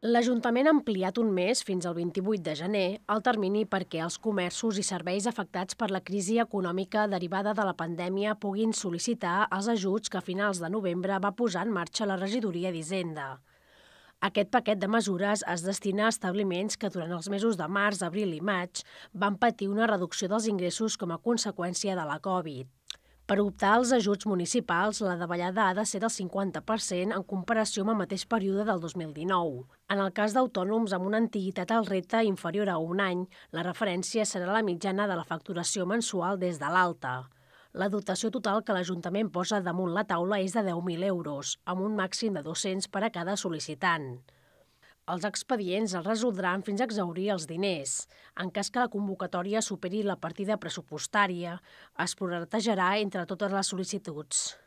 L'Ajuntament ha ampliat un mes, fins al 28 de gener, el termini perquè els comerços i serveis afectats per la crisi econòmica derivada de la pandèmia puguin sol·licitar els ajuts que a finals de novembre va posar en marxa la regidoria d'Hisenda. Aquest paquet de mesures es destina a establiments que durant els mesos de març, abril i maig van patir una reducció dels ingressos com a conseqüència de la Covid. Per optar als ajuts municipals, la davallada ha de ser del 50% en comparació amb el mateix període del 2019. En el cas d'autònoms amb una antiguitat al repte inferior a un any, la referència serà la mitjana de la facturació mensual des de l'alta. La dotació total que l'Ajuntament posa damunt la taula és de 10.000 euros, amb un màxim de 200 per a cada sol·licitant. Els expedients es resoldran fins a exhaurir els diners. En cas que la convocatòria superi la partida pressupostària, es prorratejarà entre totes les sol·licituds.